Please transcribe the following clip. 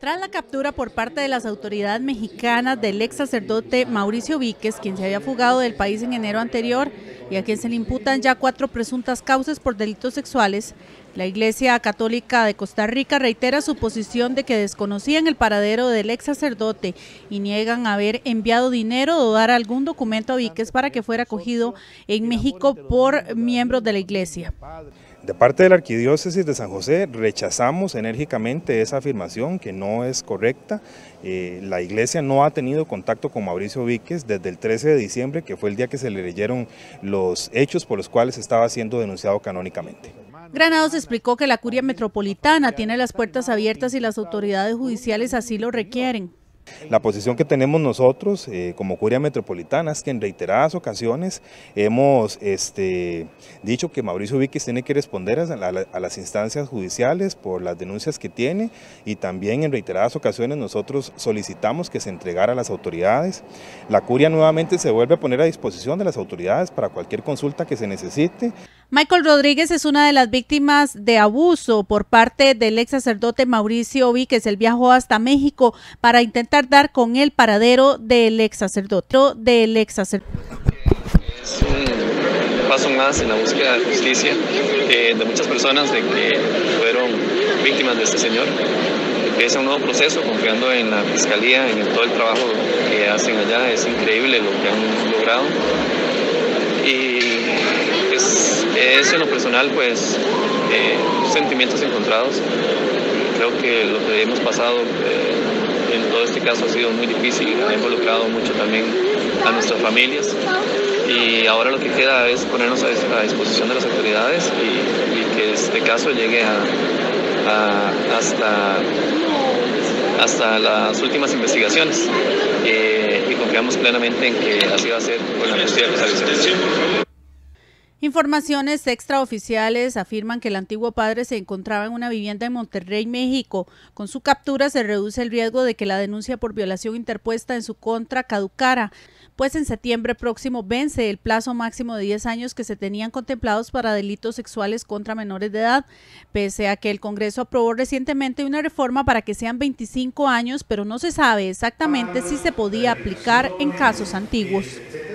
Tras la captura por parte de las autoridades mexicanas del ex sacerdote Mauricio Víquez, quien se había fugado del país en enero anterior y a quien se le imputan ya 4 presuntas causas por delitos sexuales, la Iglesia Católica de Costa Rica reitera su posición de que desconocían el paradero del ex sacerdote y niegan haber enviado dinero o dar algún documento a Víquez para que fuera acogido en México por miembros de la Iglesia. De parte de la Arquidiócesis de San José rechazamos enérgicamente esa afirmación que no es correcta. La Iglesia no ha tenido contacto con Mauricio Víquez desde el 13 de diciembre, que fue el día que se le leyeron los hechos por los cuales estaba siendo denunciado canónicamente. Granados explicó que la Curia Metropolitana tiene las puertas abiertas y las autoridades judiciales así lo requieren. La posición que tenemos nosotros como Curia Metropolitana es que en reiteradas ocasiones hemos dicho que Mauricio Víquez tiene que responder a las instancias judiciales por las denuncias que tiene, y también en reiteradas ocasiones nosotros solicitamos que se entregara a las autoridades. La Curia nuevamente se vuelve a poner a disposición de las autoridades para cualquier consulta que se necesite. Michael Rodríguez es una de las víctimas de abuso por parte del ex sacerdote Mauricio Víquez. Él viajó hasta México para intentar dar con el paradero del ex sacerdote. Es un paso más en la búsqueda de justicia de muchas personas de que fueron víctimas de este señor. Es un nuevo proceso, confiando en la Fiscalía, en todo el trabajo que hacen allá. Es increíble lo que han logrado. Y es en lo personal, pues, sentimientos encontrados. Creo que lo que hemos pasado en todo este caso ha sido muy difícil, ha involucrado mucho también a nuestras familias, y ahora lo que queda es ponernos a disposición de las autoridades y que este caso llegue hasta las últimas investigaciones, y confiamos plenamente en que así va a ser con la justicia que se. Informaciones extraoficiales afirman que el antiguo padre se encontraba en una vivienda en Monterrey, México. Con su captura se reduce el riesgo de que la denuncia por violación interpuesta en su contra caducara, pues en septiembre próximo vence el plazo máximo de 10 años que se tenían contemplados para delitos sexuales contra menores de edad, pese a que el Congreso aprobó recientemente una reforma para que sean 25 años, pero no se sabe exactamente si se podía aplicar en casos antiguos.